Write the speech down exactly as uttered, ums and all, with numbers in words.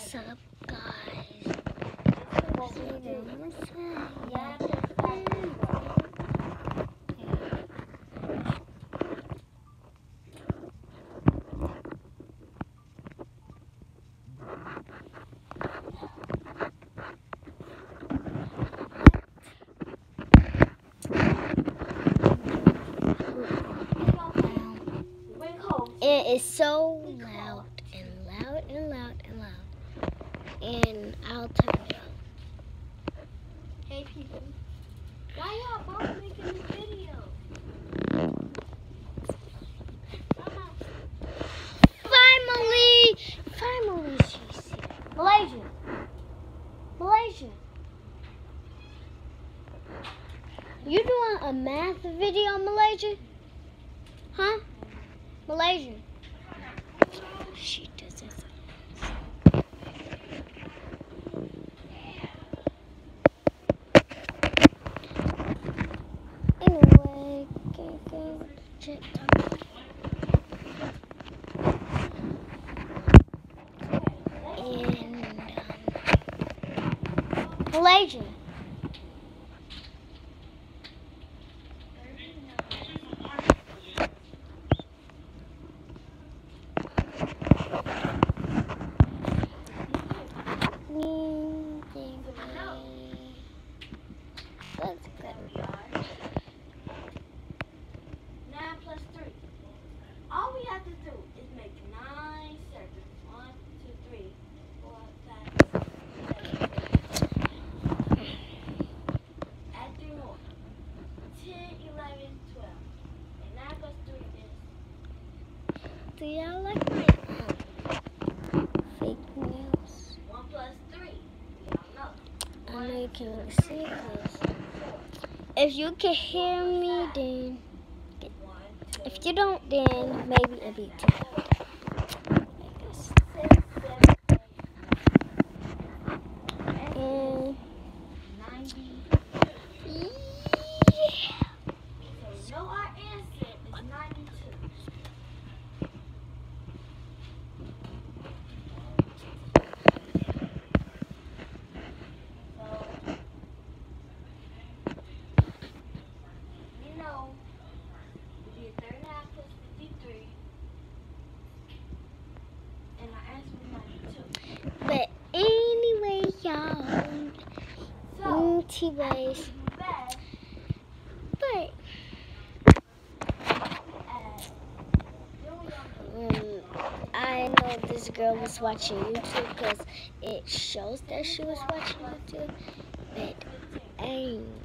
What's up, guys? What we doing? Yeah. It is so loud and loud and loud and loud. And I'll turn it on. Hey people, why y'all both making this video? Finally! Finally she's here. Malaysia! Malaysia! You doing a math video, Malaysia? Huh? Malaysia. She does this. Anyway, go go check and um, Malaysia. That's good. Nine plus three. All we have to do is make nine circles. One, two, three, four, five, six, seven, eight. Add three more. Ten, eleven, twelve. And nine plus three is. Do y'all like my um, fake nails? One plus three. We all know. I know you can't see this. If you can hear me, then if you don't, then maybe it'll be too loud. And yeah. So know our answer is ninety-two. You know, we did thirty-nine plus fifty-three, and our answer was ninety-two. But anyway, y'all, So, anyways, do best but at doing your um, I know this girl was watching YouTube because it shows that she was watching YouTube, but I ain't